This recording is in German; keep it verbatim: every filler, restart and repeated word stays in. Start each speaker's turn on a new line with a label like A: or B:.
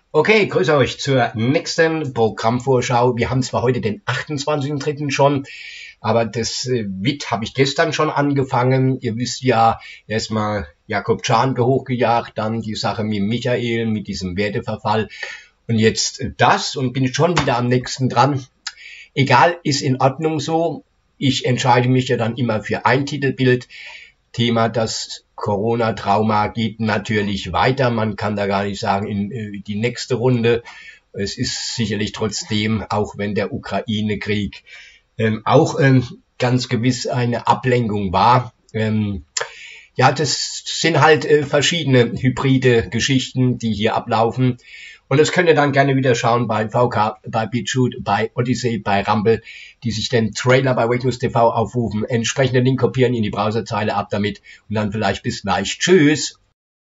A: Okay, grüße euch zur nächsten Programmvorschau. Wir haben zwar heute den achtundzwanzigsten dritten schon, aber das äh, W I T habe ich gestern schon angefangen. Ihr wisst ja, erstmal Jakob Czarnke hochgejagt, dann die Sache mit Michael, mit diesem Werteverfall und jetzt das und bin schon wieder am nächsten dran. Egal, ist in Ordnung so. Ich entscheide mich ja dann immer für ein Titelbild. Thema, das Corona-Trauma geht natürlich weiter. Man kann da gar nicht sagen, in äh, die nächste Runde. Es ist sicherlich trotzdem, auch wenn der Ukraine-Krieg ähm, auch ähm, ganz gewiss eine Ablenkung war. Ähm, ja, das sind halt äh, verschiedene hybride Geschichten, die hier ablaufen. Und das könnt ihr dann gerne wieder schauen bei V K, bei BitChute, bei Odyssey, bei Rumble, die sich den Trailer bei Wakenews T V aufrufen. Entsprechenden Link kopieren in die Browserzeile ab damit und dann vielleicht bis gleich. Tschüss!